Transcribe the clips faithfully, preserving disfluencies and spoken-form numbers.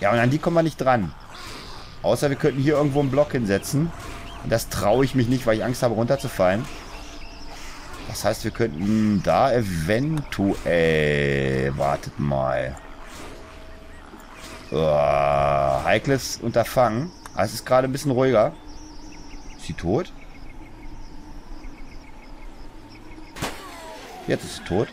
Ja, und an die kommen wir nicht dran. Außer wir könnten hier irgendwo einen Block hinsetzen. Und das traue ich mich nicht, weil ich Angst habe, runterzufallen. Das heißt, wir könnten da eventuell... Wartet mal. Oh, heikles Unterfangen. Ah, es ist gerade ein bisschen ruhiger. Ist sie tot? Jetzt ist sie tot.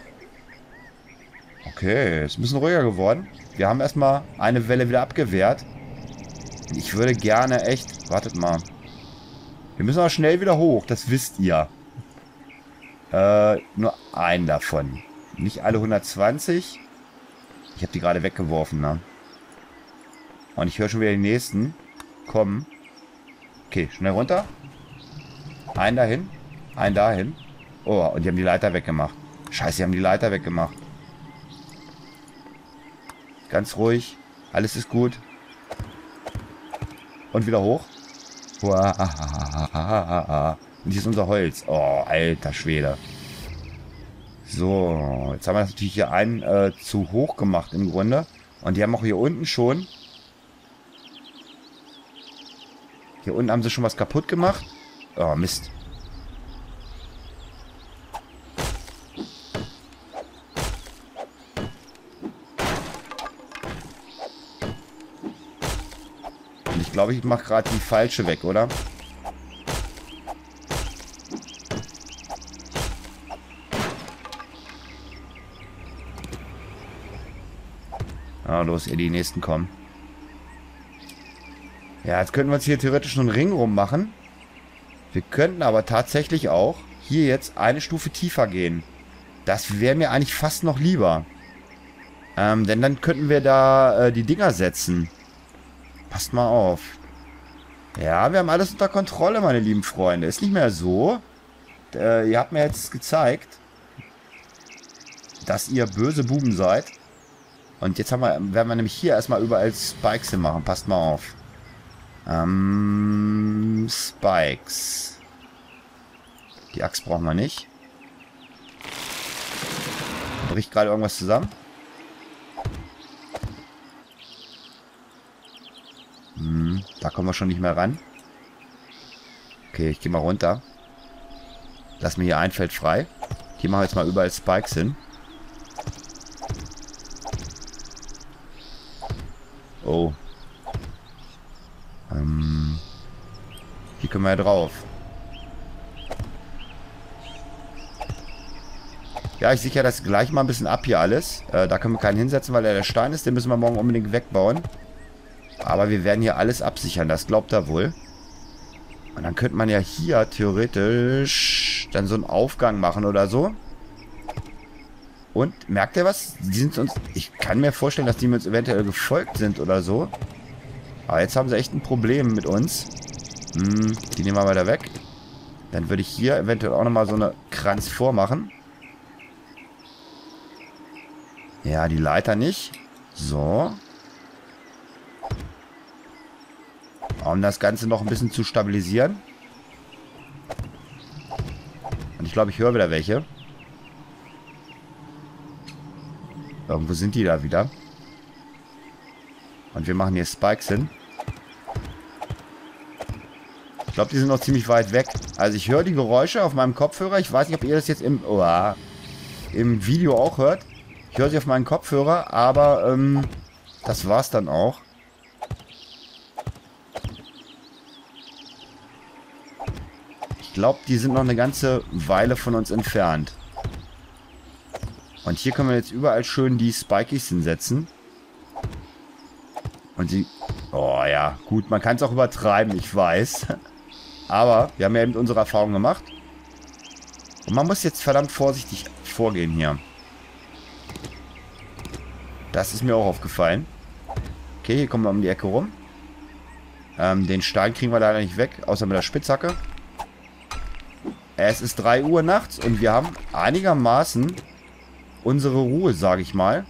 Okay, ist ein bisschen ruhiger geworden. Wir haben erstmal eine Welle wieder abgewehrt. Ich würde gerne echt... Wartet mal. Wir müssen aber schnell wieder hoch, das wisst ihr. Äh, nur einen davon. Nicht alle hundertzwanzig. Ich habe die gerade weggeworfen, ne? Und ich höre schon wieder den nächsten. Kommen. Okay, schnell runter. Einen dahin. Einen dahin. Oh, und die haben die Leiter weggemacht. Scheiße, die haben die Leiter weggemacht. Ganz ruhig. Alles ist gut. Und wieder hoch. Und hier ist unser Holz. Oh, alter Schwede. So, jetzt haben wir das natürlich hier einen äh, zu hoch gemacht im Grunde. Und die haben auch hier unten schon... Hier unten haben sie schon was kaputt gemacht. Oh, Mist. Und ich glaube, ich mache gerade die falsche weg, oder? Ah, los, ihr die nächsten kommen. Ja, jetzt könnten wir uns hier theoretisch einen Ring rummachen. Wir könnten aber tatsächlich auch hier jetzt eine Stufe tiefer gehen. Das wäre mir eigentlich fast noch lieber. Ähm, denn dann könnten wir da äh, die Dinger setzen. Passt mal auf. Ja, wir haben alles unter Kontrolle, meine lieben Freunde. Ist nicht mehr so. Äh, ihr habt mir jetzt gezeigt, dass ihr böse Buben seid. Und jetzt haben wir, werden wir nämlich hier erstmal überall Spikes hinmachen. Passt mal auf. Ähm, Spikes. Die Axt brauchen wir nicht. Bricht gerade irgendwas zusammen? Hm, da kommen wir schon nicht mehr ran. Okay, ich gehe mal runter. Lass mir hier ein Feld frei. Hier machen wir jetzt mal überall Spikes hin. Oh. Ähm, hier können wir ja drauf. Ja, ich sichere das gleich mal ein bisschen ab hier alles. Äh, da können wir keinen hinsetzen, weil er der Stein ist. Den müssen wir morgen unbedingt wegbauen. Aber wir werden hier alles absichern. Das glaubt er wohl. Und dann könnte man ja hier theoretisch dann so einen Aufgang machen oder so. Und, merkt ihr was? Die sind uns... Ich kann mir vorstellen, dass die uns eventuell gefolgt sind oder so. Aber jetzt haben sie echt ein Problem mit uns. Hm, die nehmen wir weiter weg. Dann würde ich hier eventuell auch nochmal so eine Kranz vormachen. Ja, die Leiter nicht. So. Um das Ganze noch ein bisschen zu stabilisieren. Und ich glaube, ich höre wieder welche. Irgendwo sind die da wieder. Und wir machen hier Spikes hin. Ich glaube, die sind noch ziemlich weit weg. Also ich höre die Geräusche auf meinem Kopfhörer. Ich weiß nicht, ob ihr das jetzt im, oh, im Video auch hört. Ich höre sie auf meinen Kopfhörer, aber ähm, das war's dann auch. Ich glaube, die sind noch eine ganze Weile von uns entfernt. Und hier können wir jetzt überall schön die Spikies hinsetzen. Und sie... Oh ja, gut, man kann es auch übertreiben, ich weiß. Aber wir haben ja eben unsere Erfahrung gemacht. Und man muss jetzt verdammt vorsichtig vorgehen hier. Das ist mir auch aufgefallen. Okay, hier kommen wir um die Ecke rum. Ähm, den Stein kriegen wir leider nicht weg, außer mit der Spitzhacke. Es ist drei Uhr nachts und wir haben einigermaßen unsere Ruhe, sage ich mal.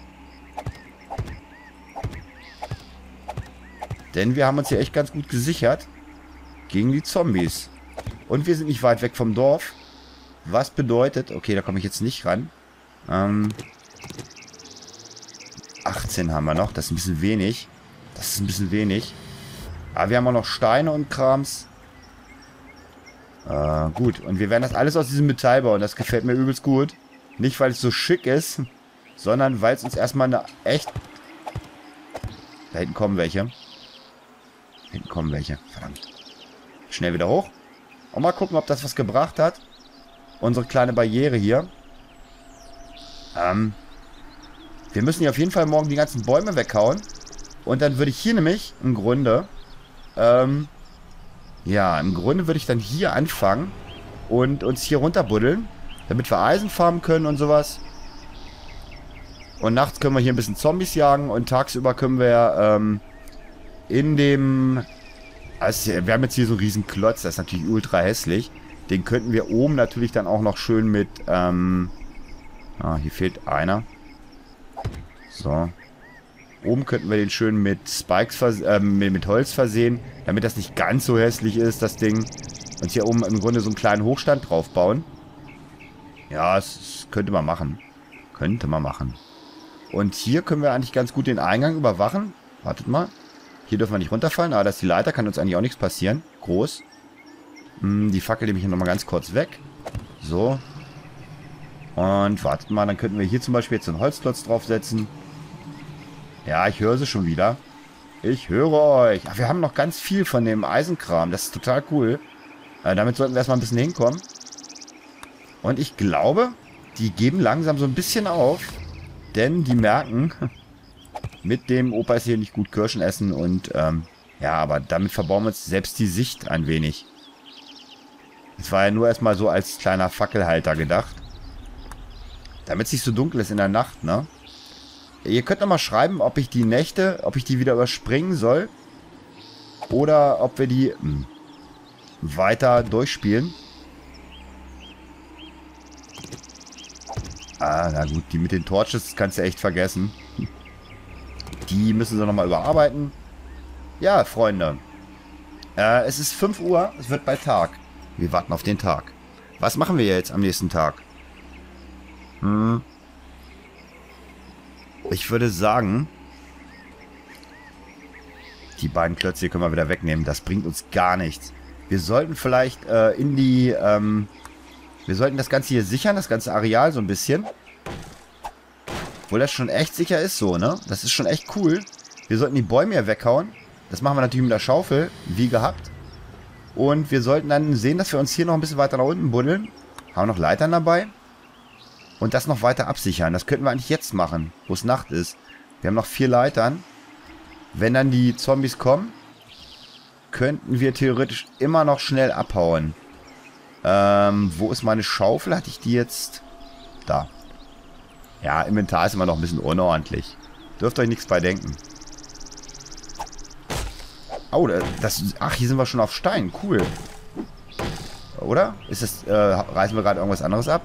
Denn wir haben uns hier echt ganz gut gesichert gegen die Zombies. Und wir sind nicht weit weg vom Dorf. Was bedeutet... Okay, da komme ich jetzt nicht ran. Ähm, achtzehn haben wir noch. Das ist ein bisschen wenig. Das ist ein bisschen wenig. Aber wir haben auch noch Steine und Krams. Äh, gut. Und wir werden das alles aus diesem Metall bauen. Das gefällt mir übelst gut. Nicht, weil es so schick ist, sondern weil es uns erstmal eine echt... Da hinten kommen welche. Da hinten kommen welche. Verdammt. Schnell wieder hoch. Und mal gucken, ob das was gebracht hat. Unsere kleine Barriere hier. Ähm... Wir müssen hier auf jeden Fall morgen die ganzen Bäume weghauen. Und dann würde ich hier nämlich im Grunde... Ähm... Ja, im Grunde würde ich dann hier anfangen und uns hier runterbuddeln, damit wir Eisen farmen können und sowas. Und nachts können wir hier ein bisschen Zombies jagen und tagsüber können wir ähm, in dem... Also wir haben jetzt hier so einen riesen Klotz, das ist natürlich ultra hässlich. Den könnten wir oben natürlich dann auch noch schön mit... Ähm, ah, hier fehlt einer. So. Oben könnten wir den schön mit Spikes, äh, mit Holz versehen, damit das nicht ganz so hässlich ist, das Ding. Und hier oben im Grunde so einen kleinen Hochstand drauf bauen. Ja, das, das könnte man machen. Könnte man machen. Und hier können wir eigentlich ganz gut den Eingang überwachen. Wartet mal. Hier dürfen wir nicht runterfallen, aber das ist die Leiter, kann uns eigentlich auch nichts passieren. Groß. Hm, die Fackel nehme ich hier nochmal ganz kurz weg. So. Und wartet mal, dann könnten wir hier zum Beispiel jetzt einen Holzklotz draufsetzen. Ja, ich höre sie schon wieder. Ich höre euch. Ach, wir haben noch ganz viel von dem Eisenkram. Das ist total cool. Äh, damit sollten wir erstmal ein bisschen hinkommen. Und ich glaube, die geben langsam so ein bisschen auf. Denn die merken, mit dem Opa ist hier nicht gut Kirschen essen. Und ähm, ja, aber damit verbauen wir uns selbst die Sicht ein wenig. Das war ja nur erstmal so als kleiner Fackelhalter gedacht. Damit es nicht so dunkel ist in der Nacht, ne? Ihr könnt nochmal schreiben, ob ich die Nächte, ob ich die wieder überspringen soll. Oder ob wir die mh, weiter durchspielen. Ah, na gut, die mit den Torches kannst du echt vergessen. Die müssen sie nochmal überarbeiten. Ja, Freunde. Äh, es ist fünf Uhr, es wird bald Tag. Wir warten auf den Tag. Was machen wir jetzt am nächsten Tag? Hm... Ich würde sagen, die beiden Klötze hier können wir wieder wegnehmen. Das bringt uns gar nichts. Wir sollten vielleicht äh, in die, ähm, wir sollten das Ganze hier sichern, das ganze Areal so ein bisschen. Obwohl das schon echt sicher ist so, ne? Das ist schon echt cool. Wir sollten die Bäume hier weghauen. Das machen wir natürlich mit der Schaufel, wie gehabt. Und wir sollten dann sehen, dass wir uns hier noch ein bisschen weiter nach unten buddeln. Haben wir noch Leitern dabei. Und das noch weiter absichern. Das könnten wir eigentlich jetzt machen, wo es Nacht ist. Wir haben noch vier Leitern. Wenn dann die Zombies kommen, könnten wir theoretisch immer noch schnell abhauen. Ähm, wo ist meine Schaufel? Hatte ich die jetzt? Da. Ja, Inventar ist immer noch ein bisschen unordentlich. Dürft euch nichts bei denken. Oh, das... Ach, hier sind wir schon auf Stein. Cool. Oder? Ist das... Äh, reißen wir gerade irgendwas anderes ab?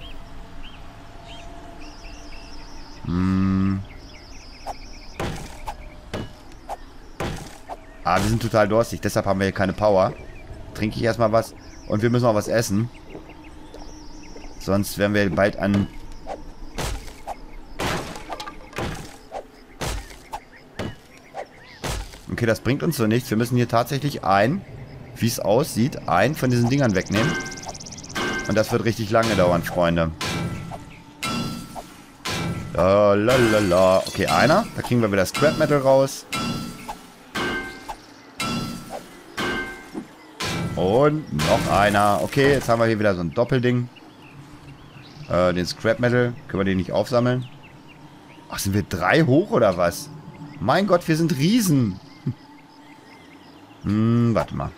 Hm. Ah, wir sind total durstig, deshalb haben wir hier keine Power. Trinke ich erstmal was. Und wir müssen auch was essen. Sonst werden wir bald an... Okay, das bringt uns so nichts. Wir müssen hier tatsächlich ein, wie es aussieht, ein von diesen Dingern wegnehmen. Und das wird richtig lange dauern, Freunde. Lalalala. Okay, einer. Da kriegen wir wieder Scrap Metal raus. Und noch einer. Okay, jetzt haben wir hier wieder so ein Doppelding. Äh, den Scrap Metal. Können wir den nicht aufsammeln? Ach, sind wir drei hoch oder was? Mein Gott, wir sind Riesen. Hm, warte mal.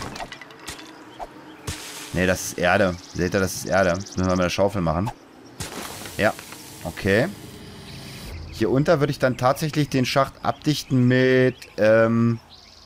Ne, das ist Erde. Seht ihr, das ist Erde. Das müssen wir mit der Schaufel machen. Ja, okay. Hier unter würde ich dann tatsächlich den Schacht abdichten mit, ähm...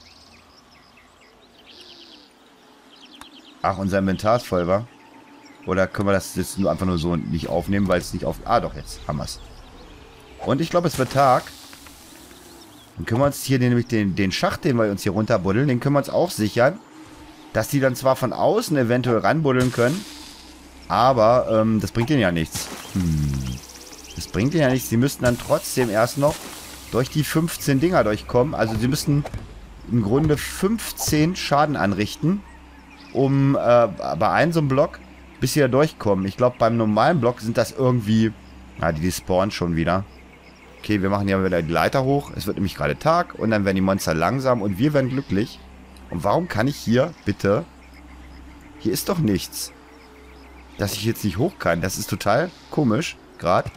Ach, unser Inventar ist voll, wa? Oder können wir das jetzt nur einfach nur so nicht aufnehmen, weil es nicht auf... Ah, doch, jetzt haben wir es. Und ich glaube, es wird Tag. Dann können wir uns hier den, nämlich den, den Schacht, den wir uns hier runterbuddeln, den können wir uns auch sichern. Dass die dann zwar von außen eventuell ranbuddeln können, aber ähm, das bringt ihnen ja nichts. Hm. Das bringt ihnen ja nichts. Sie müssten dann trotzdem erst noch durch die fünfzehn Dinger durchkommen. Also sie müssen im Grunde fünfzehn Schaden anrichten, um äh, bei einem so einem Block, bis sie da durchkommen. Ich glaube, beim normalen Block sind das irgendwie... Na, die, die spawnen schon wieder. Okay, wir machen hier wieder die Leiter hoch. Es wird nämlich gerade Tag und dann werden die Monster langsam und wir werden glücklich. Und warum kann ich hier, bitte... Hier ist doch nichts. Dass ich jetzt nicht hoch kann. Das ist total komisch, gerade.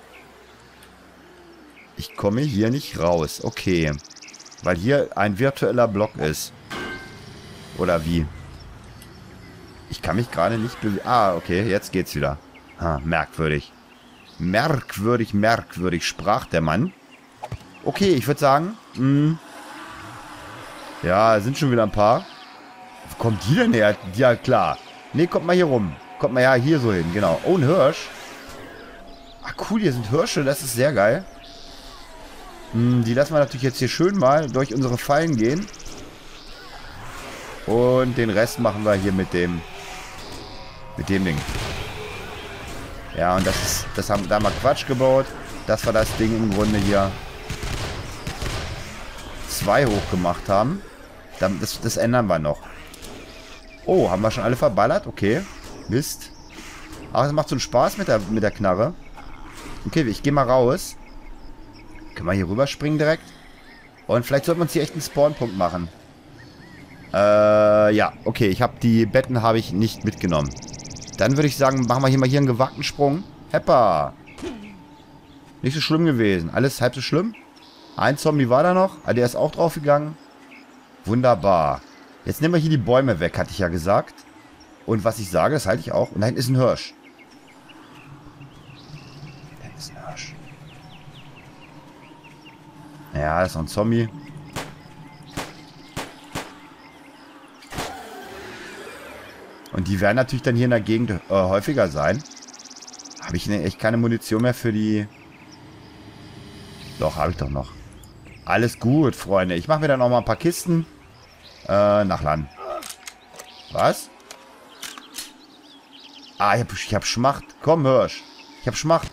Ich komme hier nicht raus. Okay. Weil hier ein virtueller Block ist. Oder wie? Ich kann mich gerade nicht bewegen. Ah, okay, jetzt geht's wieder. Ah, merkwürdig. Merkwürdig, merkwürdig, sprach der Mann. Okay, ich würde sagen, mh, ja, sind schon wieder ein paar. Wo kommt die denn her? Ja, klar. Nee, kommt mal hier rum. Kommt mal ja hier so hin, genau. Oh, ein Hirsch. Ah, cool, hier sind Hirsche, das ist sehr geil. Hm, die lassen wir natürlich jetzt hier schön mal durch unsere Fallen gehen. Und den Rest machen wir hier mit dem mit dem Ding. Ja, und das ist, das haben, da haben wir Quatsch gebaut. Dass wir das Ding im Grunde hier zwei hoch gemacht haben. Das, das ändern wir noch. Oh, haben wir schon alle verballert? Okay. Mist. Aber es macht so einen Spaß mit der, mit der Knarre. Okay, ich gehe mal raus. Können wir hier rüberspringen direkt? Und vielleicht sollten wir uns hier echt einen Spawnpunkt machen. Äh, ja. Okay, ich habe die Betten habe ich nicht mitgenommen. Dann würde ich sagen, machen wir hier mal hier einen gewagten Sprung. Heppa. Nicht so schlimm gewesen. Alles halb so schlimm. Ein Zombie war da noch. Ah, der ist auch draufgegangen. Wunderbar. Jetzt nehmen wir hier die Bäume weg, hatte ich ja gesagt. Und was ich sage, das halte ich auch. Und da hinten ist ein Hirsch. Da ist ein Hirsch. Ja, das ist noch ein Zombie. Und die werden natürlich dann hier in der Gegend äh, häufiger sein. Habe ich denn echt keine Munition mehr für die... Doch, habe ich doch noch. Alles gut, Freunde. Ich mache mir dann noch mal ein paar Kisten. Äh, nach Land. Was? Ah, ich habe ich hab Schmacht. Komm, Hirsch. Ich habe Schmacht.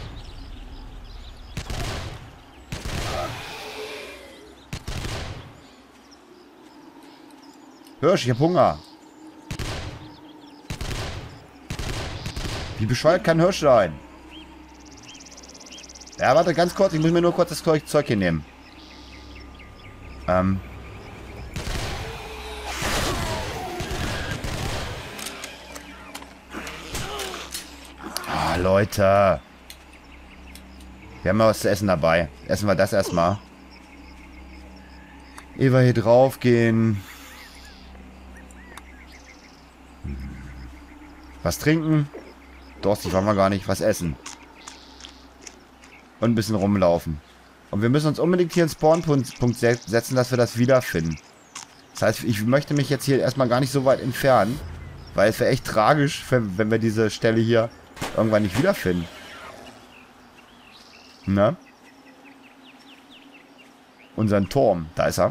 Hirsch, ich habe Hunger. Wie bescheuert kann Hirsch sein? Ja, warte, ganz kurz. Ich muss mir nur kurz das Zeug hier nehmen. Ähm. Ah, Leute. Wir haben mal was zu essen dabei. Essen wir das erstmal. Ehe wir hier drauf gehen. Was trinken? Durstig waren wir gar nicht. Was essen. Und ein bisschen rumlaufen. Und wir müssen uns unbedingt hier einen Spawnpunkt setzen, dass wir das wiederfinden. Das heißt, ich möchte mich jetzt hier erstmal gar nicht so weit entfernen. Weil es wäre echt tragisch, wenn wir diese Stelle hier irgendwann nicht wiederfinden. Ne? Unseren Turm. Da ist er.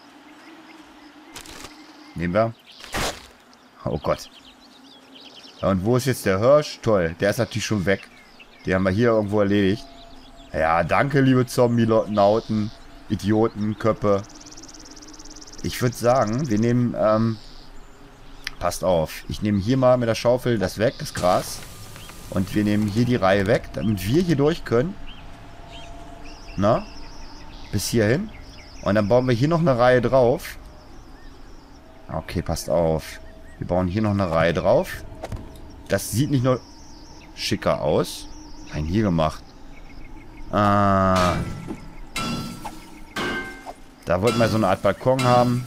Nehmen wir. Oh Gott. Und wo ist jetzt der Hirsch? Toll, der ist natürlich schon weg. Den haben wir hier irgendwo erledigt. Ja, danke, liebe Zombie-Nauten, Idioten, Köppe. Ich würde sagen, wir nehmen, ähm, passt auf. Ich nehme hier mal mit der Schaufel das weg, das Gras. Und wir nehmen hier die Reihe weg, damit wir hier durch können. Na? Bis hierhin. Und dann bauen wir hier noch eine Reihe drauf. Okay, passt auf. Wir bauen hier noch eine Reihe drauf. Das sieht nicht nur schicker aus. Nein, hier gemacht. Ah. Da wollten wir so eine Art Balkon haben.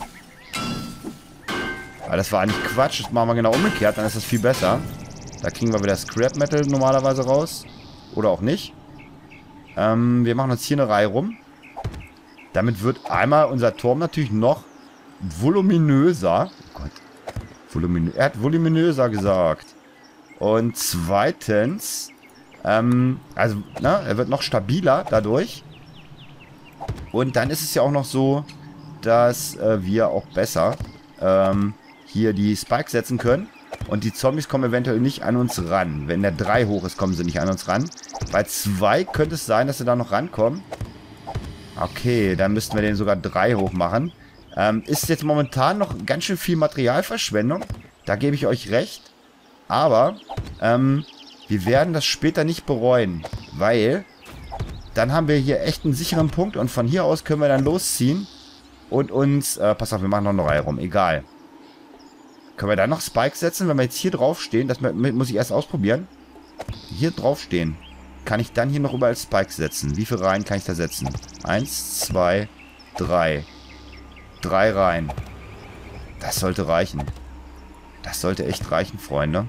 Aber das war eigentlich Quatsch. Das machen wir genau umgekehrt. Dann ist das viel besser. Da kriegen wir wieder Scrap Metal normalerweise raus. Oder auch nicht. Ähm, wir machen uns hier eine Reihe rum. Damit wird einmal unser Turm natürlich noch voluminöser. Oh Gott. Voluminö er hat voluminöser gesagt. Und zweitens, ähm, also, na, er wird noch stabiler dadurch. Und dann ist es ja auch noch so, dass äh, wir auch besser ähm, hier die Spikes setzen können. Und die Zombies kommen eventuell nicht an uns ran. Wenn der drei hoch ist, kommen sie nicht an uns ran. Bei zwei könnte es sein, dass sie da noch rankommen. Okay, dann müssten wir den sogar drei hoch machen. Ähm, ist jetzt momentan noch ganz schön viel Materialverschwendung. Da gebe ich euch recht. Aber, ähm, wir werden das später nicht bereuen. Weil, dann haben wir hier echt einen sicheren Punkt. Und von hier aus können wir dann losziehen. Und uns, äh, pass auf, wir machen noch eine Reihe rum. Egal. Können wir da noch Spikes setzen, wenn wir jetzt hier draufstehen? Das muss ich erst ausprobieren. Hier draufstehen. Kann ich dann hier noch überall Spikes setzen? Wie viele Reihen kann ich da setzen? Eins, zwei, drei. Drei Reihen. Das sollte reichen. Das sollte echt reichen, Freunde.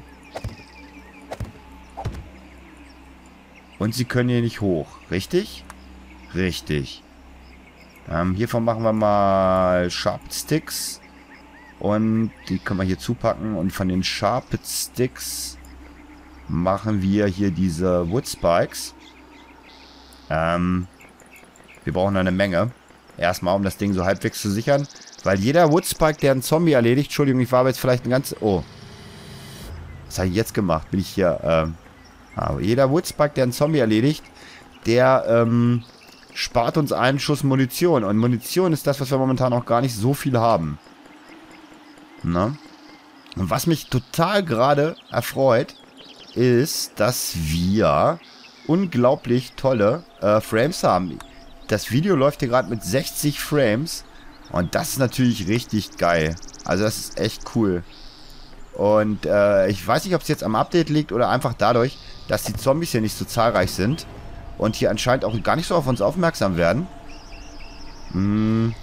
Und sie können hier nicht hoch. Richtig? Richtig. Ähm, hiervon machen wir mal Sharp Sticks. Und die können wir hier zupacken. Und von den Sharp Sticks machen wir hier diese Wood Spikes. Ähm, wir brauchen eine Menge. Erstmal, um das Ding so halbwegs zu sichern. Weil jeder Wood Spike, der einen Zombie erledigt... Entschuldigung, ich war aber jetzt vielleicht ein ganz... Oh. Was habe ich jetzt gemacht? Bin ich hier... Ähm, aber jeder Wood Spike, der einen Zombie erledigt, der ähm, spart uns einen Schuss Munition. Und Munition ist das, was wir momentan auch gar nicht so viel haben. Na? Und was mich total gerade erfreut, ist, dass wir unglaublich tolle äh, Frames haben. Das Video läuft hier gerade mit sechzig Frames. Und das ist natürlich richtig geil. Also das ist echt cool. Und äh, ich weiß nicht, ob es jetzt am Update liegt oder einfach dadurch, dass die Zombies hier nicht so zahlreich sind. Und hier anscheinend auch gar nicht so auf uns aufmerksam werden. Hm.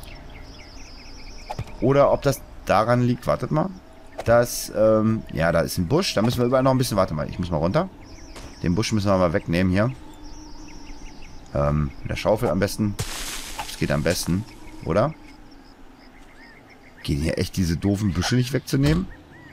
Oder ob das daran liegt, wartet mal. Dass, ähm, ja, da ist ein Busch. Da müssen wir überall noch ein bisschen, warte mal, ich muss mal runter. Den Busch müssen wir mal wegnehmen hier. Ähm, mit der Schaufel am besten. Das geht am besten, oder? Gehen hier echt diese doofen Büsche nicht wegzunehmen?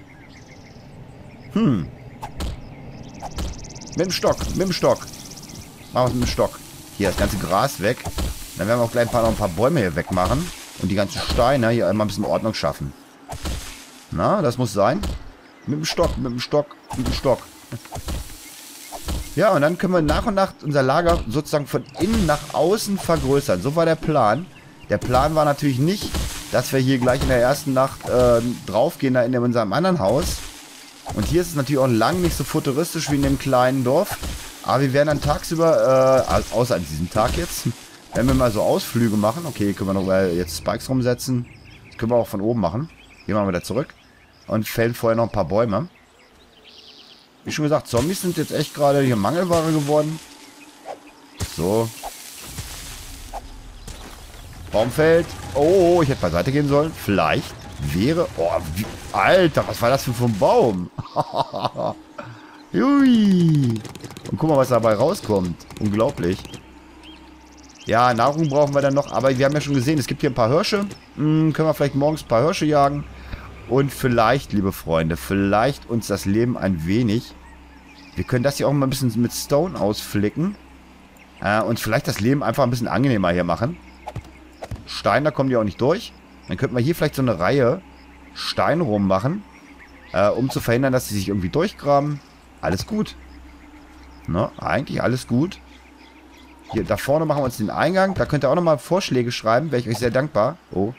Hm. Mit dem Stock, mit dem Stock. Machen wir es mit dem Stock. Hier, das ganze Gras weg. Dann werden wir auch gleich ein paar, noch ein paar Bäume hier wegmachen. Und die ganzen Steine hier einmal ein bisschen Ordnung schaffen. Na, das muss sein. Mit dem Stock, mit dem Stock, mit dem Stock. Ja, und dann können wir nach und nach unser Lager sozusagen von innen nach außen vergrößern. So war der Plan. Der Plan war natürlich nicht, dass wir hier gleich in der ersten Nacht äh, draufgehen, da in unserem anderen Haus. Und hier ist es natürlich auch lang nicht so futuristisch wie in dem kleinen Dorf. Aber wir werden dann tagsüber, äh, außer an diesem Tag jetzt, wenn wir mal so Ausflüge machen. Okay, können wir noch mal jetzt Spikes rumsetzen. Das können wir auch von oben machen. Gehen wir mal wieder zurück. Und fällen vorher noch ein paar Bäume. Wie schon gesagt, Zombies sind jetzt echt gerade hier Mangelware geworden. So. Baum fällt. Oh, ich hätte beiseite gehen sollen. Vielleicht wäre... Oh, wie, Alter, was war das für ein Baum? Hui. Und guck mal, was dabei rauskommt. Unglaublich. Ja, Nahrung brauchen wir dann noch. Aber wir haben ja schon gesehen, es gibt hier ein paar Hirsche. Hm, können wir vielleicht morgens ein paar Hirsche jagen. Und vielleicht, liebe Freunde, vielleicht uns das Leben ein wenig... Wir können das hier auch mal ein bisschen mit Stone ausflicken. Äh, und vielleicht das Leben einfach ein bisschen angenehmer hier machen. Stein, da kommen die auch nicht durch. Dann könnten wir hier vielleicht so eine Reihe Stein rummachen. Äh, um zu verhindern, dass sie sich irgendwie durchgraben. Alles gut. Ne? Eigentlich alles gut. Hier, da vorne machen wir uns den Eingang. Da könnt ihr auch nochmal Vorschläge schreiben. Wäre ich euch sehr dankbar. Oh.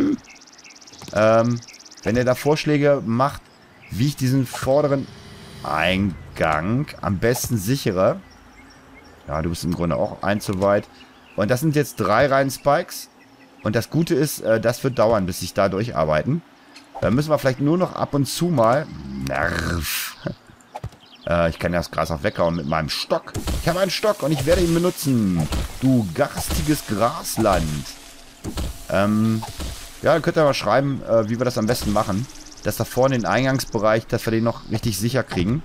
ähm, wenn ihr da Vorschläge macht, wie ich diesen vorderen Eingang am besten sichere. Ja, du bist im Grunde auch ein zu weit. Und das sind jetzt drei Reihen Spikes. Und das Gute ist, äh, das wird dauern, bis sich da durcharbeiten. Da müssen wir vielleicht nur noch ab und zu mal... Nerv. äh, ich kann ja das Gras auch weghauen mit meinem Stock. Ich habe einen Stock und ich werde ihn benutzen. Du garstiges Grasland. Ähm, ja, dann könnt ihr mal schreiben, äh, wie wir das am besten machen. Dass da vorne den Eingangsbereich, dass wir den noch richtig sicher kriegen.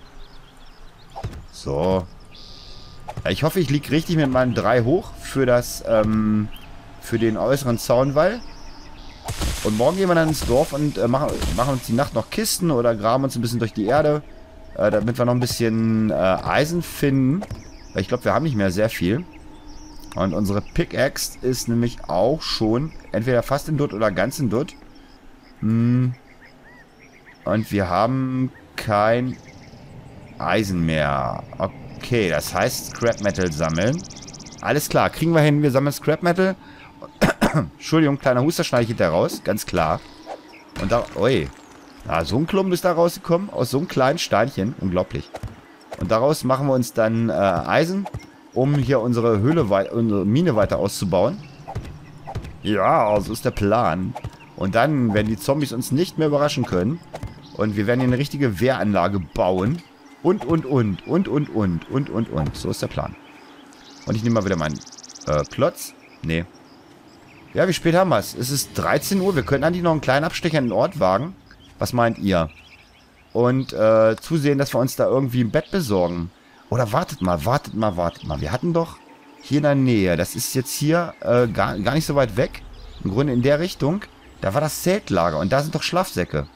So. Ich hoffe, ich liege richtig mit meinen drei hoch für das, ähm, für den äußeren Zaunwall. Und morgen gehen wir dann ins Dorf und äh, machen, machen uns die Nacht noch Kisten oder graben uns ein bisschen durch die Erde, äh, damit wir noch ein bisschen äh, Eisen finden. Weil ich glaube, wir haben nicht mehr sehr viel. Und unsere Pickaxe ist nämlich auch schon entweder fast in Dutt oder ganz in Dutt. Hm. Und wir haben kein Eisen mehr. Okay, das heißt Scrap Metal sammeln. Alles klar, kriegen wir hin. Wir sammeln Scrap Metal. Entschuldigung, kleiner Huster schneide ich hinterher raus. Ganz klar. Und da... Ui. Na, so ein Klumpen ist da rausgekommen. Aus so einem kleinen Steinchen. Unglaublich. Und daraus machen wir uns dann äh, Eisen, um hier unsere Höhle, unsere Mine weiter auszubauen. Ja, so ist der Plan. Und dann werden die Zombies uns nicht mehr überraschen können. Und wir werden hier eine richtige Wehranlage bauen. Und, und, und, und, und, und, und, und, und. So ist der Plan. Und ich nehme mal wieder meinen äh, Klotz. Nee. Ja, wie spät haben wir es? Es ist dreizehn Uhr. Wir könnten eigentlich noch einen kleinen Abstecher in den Ort wagen. Was meint ihr? Und äh, zusehen, dass wir uns da irgendwie ein Bett besorgen. Oder wartet mal, wartet mal, wartet mal. Wir hatten doch hier in der Nähe, das ist jetzt hier äh, gar, gar nicht so weit weg. Im Grunde in der Richtung. Da war das Zeltlager und da sind doch Schlafsäcke.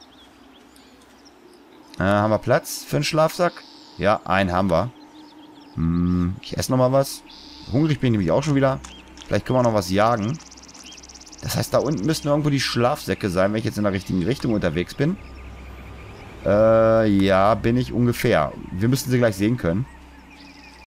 Äh, haben wir Platz für einen Schlafsack? Ja, einen haben wir. Hm, ich esse noch mal was. Hungrig bin ich nämlich auch schon wieder. Vielleicht können wir noch was jagen. Das heißt, da unten müssten irgendwo die Schlafsäcke sein, wenn ich jetzt in der richtigen Richtung unterwegs bin. Äh, ja, bin ich ungefähr. Wir müssen sie gleich sehen können.